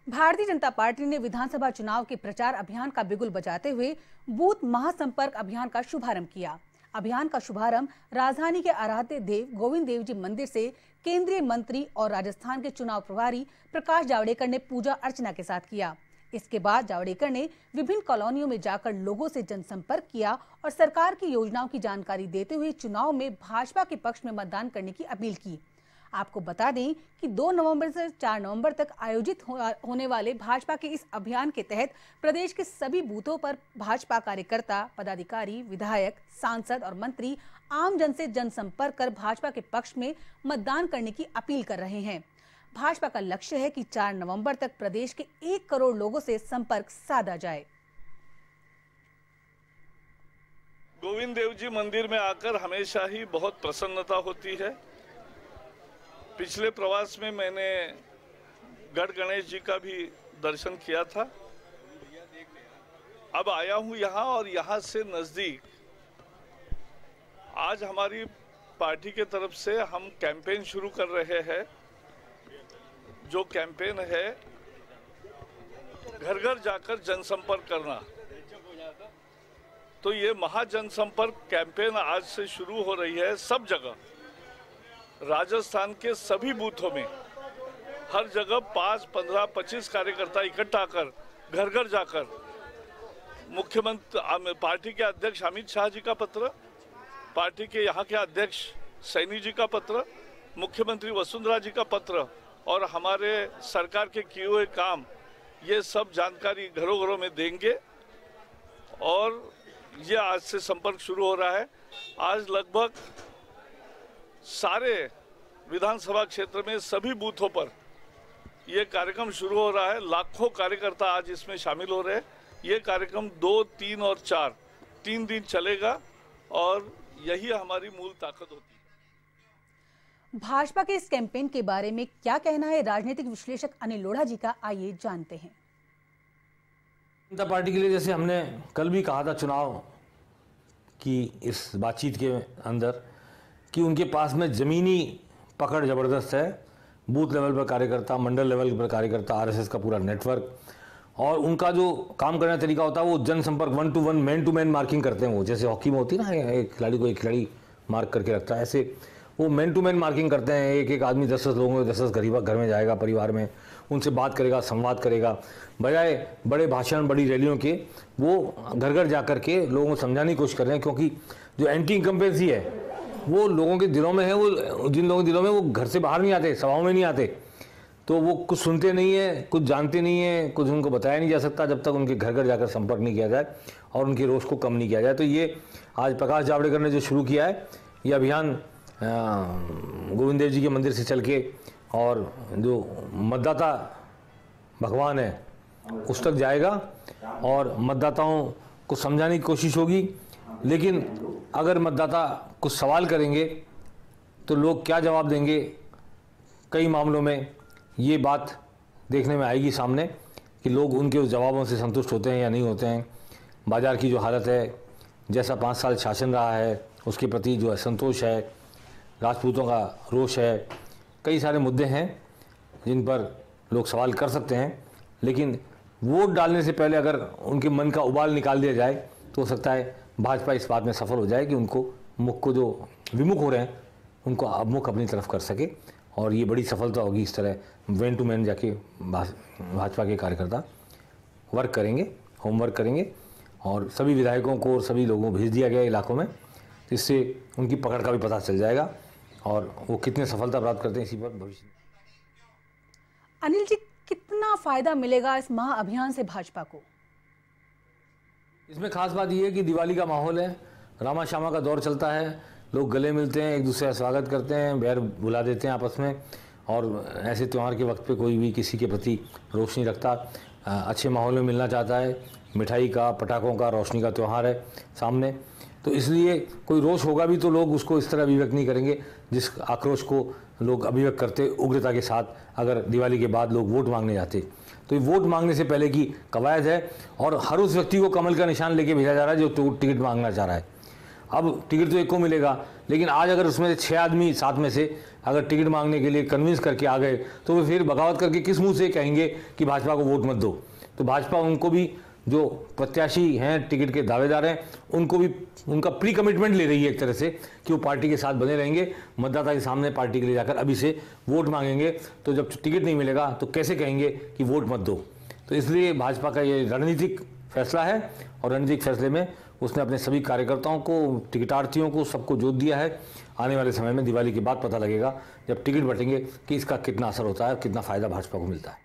Bharatiya Janata party ने विधानसभा चुनाव के प्रचार अभियान का बिगुल बजाते हुए बूथ महासंपर्क अभियान का शुभारंभ किया। अभियान का शुभारंभ राजधानी के आराध्य देव गोविंद देव जी मंदिर से केंद्रीय मंत्री और राजस्थान के चुनाव प्रभारी प्रकाश जावड़ेकर ने पूजा अर्चना के साथ किया। इसके बाद जावड़ेकर ने विभिन्न कॉलोनियों में जाकर लोगों से जनसंपर्क किया और सरकार की योजनाओं की जानकारी देते हुए चुनाव में भाजपा के पक्ष में मतदान करने की अपील की। आपको बता दें कि 2 नवंबर से 4 नवंबर तक आयोजित होने वाले भाजपा के इस अभियान के तहत प्रदेश के सभी बूथों पर भाजपा कार्यकर्ता, पदाधिकारी, विधायक, सांसद और मंत्री आम जन से जनसंपर्क कर भाजपा के पक्ष में मतदान करने की अपील कर रहे हैं। भाजपा का लक्ष्य है कि 4 नवंबर तक प्रदेश के 1 करोड़ लोगों से संपर्क साधा जाए। गोविंद देव जी मंदिर में आकर हमेशा ही बहुत प्रसन्नता होती है। पिछले प्रवास में मैंने गढ़ गणेश जी का भी दर्शन किया था। अब आया हूं यहां और यहां से नजदीक आज हमारी पार्टी के तरफ से हम कैंपेन शुरू कर रहे हैं। जो कैंपेन है घर घर जाकर जनसंपर्क करना, तो ये महाजनसंपर्क कैंपेन आज से शुरू हो रही है। सब जगह राजस्थान के सभी बूथों में हर जगह 5, 15, 25 कार्यकर्ता इकट्ठा कर घर घर जाकर मुख्यमंत्री पार्टी के अध्यक्ष अमित शाह जी का पत्र, पार्टी के यहाँ के अध्यक्ष सैनी जी का पत्र, मुख्यमंत्री वसुंधरा जी का पत्र और हमारे सरकार के किए हुए काम, ये सब जानकारी घरों घरों में देंगे। और ये आज से संपर्क शुरू हो रहा है। आज लगभग सारे विधानसभा क्षेत्र में सभी बूथों पर ये कार्यक्रम शुरू हो रहा है। लाखों कार्यकर्ता आज इसमें शामिल हो रहे हैं। ये कार्यक्रम 2, 3 और 4 3 दिन चलेगा और यही हमारी मूल ताकत होती है। भाजपा के इस कैंपेन के बारे में क्या कहना है राजनीतिक विश्लेषक अनिल लोढ़ा जी का, आइए जानते हैं। जनता पार्टी के लिए, जैसे हमने कल भी कहा था चुनाव की इस बातचीत के अंदर, कि उनके पास में ज़मीनी पकड़ ज़बरदस्त है। बूथ लेवल पर कार्यकर्ता, मंडल लेवल पर कार्यकर्ता, आरएसएस का पूरा नेटवर्क, और उनका जो काम करने का तरीका होता है वो जनसंपर्क 1 to 1 man to man marking करते हैं। वो जैसे हॉकी में होती है ना, एक खिलाड़ी को एक खिलाड़ी मार्क करके रखता है, ऐसे वो मैन टू मैन मार्किंग करते हैं। एक एक आदमी 10-10 लोगों के 10-10 गरीब घर में जाएगा, परिवार में उनसे बात करेगा, संवाद करेगा। बजाय बड़े भाषण, बड़ी रैलियों के, वो घर घर जा कर के लोगों को समझाने की कोशिश कर रहे हैं। क्योंकि जो एंटी इनकम्बेंसी है वो लोगों के दिलों में है। वो जिन लोगों के दिलों में, वो घर से बाहर नहीं आते, सभाओं में नहीं आते, तो वो कुछ सुनते नहीं है, कुछ जानते नहीं है, कुछ उनको बताया नहीं जा सकता जब तक उनके घर घर जाकर संपर्क नहीं किया जाए और उनके रोष को कम नहीं किया जाए। तो ये आज प्रकाश जावड़ेकर ने जो शुरू किया है, ये अभियान गोविंद देव जी के मंदिर से चल के और जो मतदाता भगवान है उस तक जाएगा और मतदाताओं को समझाने की कोशिश होगी। लेकिन अगर मतदाता कुछ सवाल करेंगे तो लोग क्या जवाब देंगे, कई मामलों में ये बात देखने में आएगी सामने कि लोग उनके उस जवाबों से संतुष्ट होते हैं या नहीं होते हैं। बाज़ार की जो हालत है, जैसा 5 साल शासन रहा है, उसके प्रति जो असंतोष है, राजपूतों का रोष है, कई सारे मुद्दे हैं जिन पर लोग सवाल कर सकते हैं। लेकिन वोट डालने से पहले अगर उनके मन का उबाल निकाल दिया जाए तो हो सकता है भाजपा इस बात में सफल हो जाए कि उनको मुख को जो विमुख हो रहे हैं उनको अभिमुख अपनी तरफ कर सके। और ये बड़ी सफलता होगी। इस तरह मैन टू मैन जाके भाजपा के कार्यकर्ता वर्क करेंगे, होमवर्क करेंगे और सभी विधायकों को और सभी लोगों को भेज दिया गया इलाकों में। इससे उनकी पकड़ का भी पता चल जाएगा और वो कितने सफलता प्राप्त करते हैं इसी पर भविष्य में। अनिल जी, कितना फायदा मिलेगा इस महाअभियान से भाजपा को? इसमें खास बात यह है कि दिवाली का माहौल है, रामा श्यामा का दौर चलता है, लोग गले मिलते हैं, एक दूसरे का स्वागत करते हैं, बैर बुला देते हैं आपस में। और ऐसे त्यौहार के वक्त पे कोई भी किसी के प्रति रोष नहीं रखता, अच्छे माहौल में मिलना चाहता है। मिठाई का, पटाखों का, रोशनी का त्यौहार है सामने, तो इसलिए कोई रोष होगा भी तो लोग उसको इस तरह अभिव्यक्त नहीं करेंगे जिस आक्रोश को लोग अभिव्यक्त करते उग्रता के साथ अगर दिवाली के बाद लोग वोट मांगने जाते। तो ये वोट मांगने से पहले की कवायद है और हर उस व्यक्ति को कमल का निशान लेके भेजा जा रहा है जो टिकट मांगना चाह रहा है। अब टिकट तो एक को मिलेगा, लेकिन आज अगर उसमें से 6 आदमी 7 में से अगर टिकट मांगने के लिए कन्विंस करके आ गए तो वे फिर बगावत करके किस मुंह से कहेंगे कि भाजपा को वोट मत दो। तो भाजपा उनको भी, जो प्रत्याशी हैं, टिकट के दावेदार हैं, उनको भी उनका प्री कमिटमेंट ले रही है एक तरह से कि वो पार्टी के साथ बने रहेंगे, मतदाता के सामने पार्टी के लिए जाकर अभी से वोट मांगेंगे। तो जब टिकट नहीं मिलेगा तो कैसे कहेंगे कि वोट मत दो। तो इसलिए भाजपा का ये रणनीतिक फैसला है और रणनीतिक फैसले में उसने अपने सभी कार्यकर्ताओं को, टिकटार्थियों को, सबको जोत दिया है। आने वाले समय में दिवाली के बाद पता लगेगा जब टिकट बटेंगे कि इसका कितना असर होता है, कितना फायदा भाजपा को मिलता है।